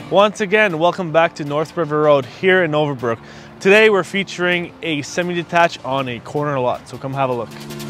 Once again, welcome back to North River Road here in Overbrook. Today we're featuring a semi-detached on a corner lot, so come have a look.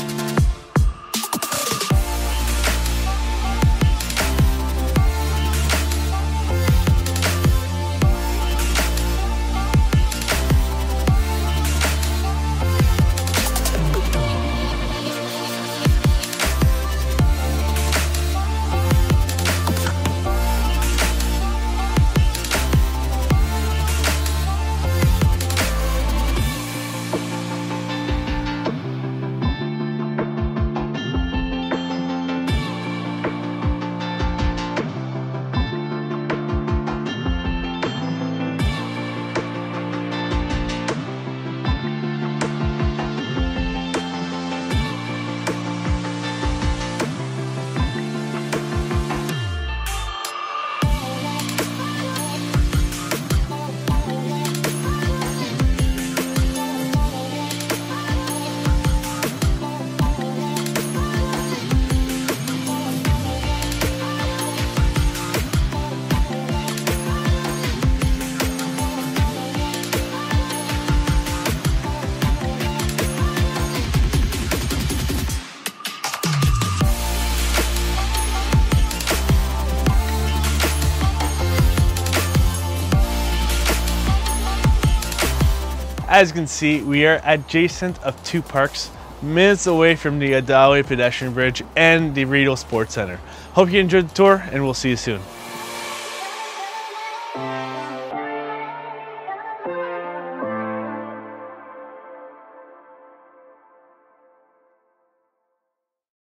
As you can see, we are adjacent of two parks, minutes away from the Adawe pedestrian bridge and the Rideau Sports Center. Hope you enjoyed the tour, and we'll see you soon.